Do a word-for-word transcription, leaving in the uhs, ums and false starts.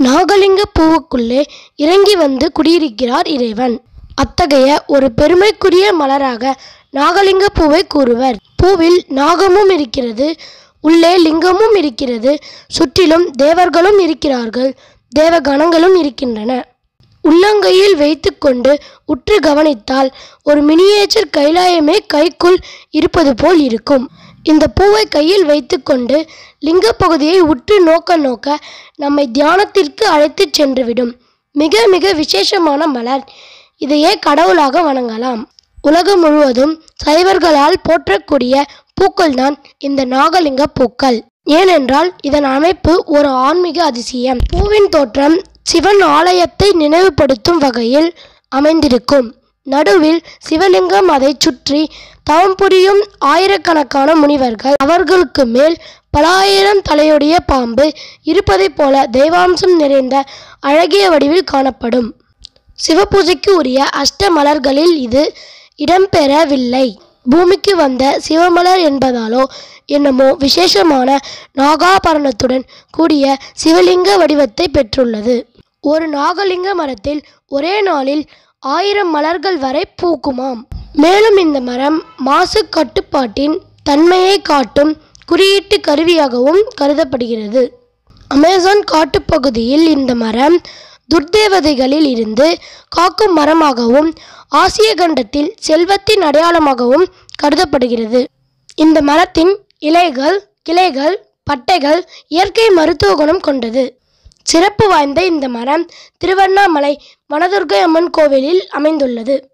நாகலிங்க பூவுக்குள்ளே இறங்கி வந்து குடியிருக்கிறார் இறைவன். அத்தகைய ஒரு பெருமைக்குரிய மலராக நாகலிங்க பூவை கூறுவர். பூவில் நாகமும் இருக்கிறது, உள்ளே லிங்கமும் இருக்கிறது, சுற்றிலும் தேவர்களும் இருக்கிறார்கள், தேவகணங்களும் இருக்கின்றன. உள்ளங்கையில் வைத்து கொண்டு உற்று கவனித்தால் ஒரு மினியேச்சர் கைலாயமே கைக்குள் இருப்பது போல் இருக்கும். இந்த பூவை கையில் வைத்து கொண்டு லிங்க பகுதியை உற்று நோக்க நோக்க நம்மை தியானத்திற்கு அழைத்து சென்றுவிடும். மிக மிக விசேஷமான மலர். இதையே கடவுளாக வணங்கலாம். உலகம் முழுவதும் சைவர்களால் போற்றக்கூடிய பூக்கள் தான் இந்த நாகலிங்க பூக்கள். ஏனென்றால் இதன் அமைப்பு ஒரு ஆன்மீக அதிசயம். பூவின் தோற்றம் சிவன் ஆலயத்தை நினைவுபடுத்தும் வகையில் அமைந்திருக்கும். நடுவில் சிவலிங்கம், அதை சுற்றி தவம் புரியும் ஆயிரக்கணக்கான முனிவர்கள், அவர்களுக்கு மேல் பல ஆயிரம் தலையுடைய பாம்பு இருப்பதைப் போல தெய்வாம்சம் நிறைந்த அழகிய வடிவில் காணப்படும். சிவபூஜைக்கு உரிய அஷ்ட மலர்களில் இது இடம்பெறவில்லை. பூமிக்கு வந்த சிவமலர் என்பதாலோ என்னமோ விசேஷமான நாகாபரணத்துடன் கூடிய சிவலிங்க வடிவத்தை பெற்றுள்ளது. ஒரு நாகலிங்க மரத்தில் ஒரே நாளில் ஆயிரம் மலர்கள் வரை பூக்குமாம். மேலும் இந்த மரம் மாசு கட்டுப்பாட்டின் தன்மையை காட்டும் குறியீட்டு கருவியாகவும் கருதப்படுகிறது. அமேசான் காட்டுப்பகுதியில் இந்த மரம் துர்தேவதைகளில் இருந்து காக்கும் மரமாகவும் ஆசிய கண்டத்தில் செல்வத்தின் அடையாளமாகவும் கருதப்படுகிறது. இந்த மரத்தின் இலைகள், கிளைகள், பட்டைகள் இயற்கை மருத்துவ குணம் கொண்டது. சிறப்பு வாய்ந்த இந்த மரம் திருவண்ணாமலை வனதுர்க்கை அம்மன் கோவிலில் அமைந்துள்ளது.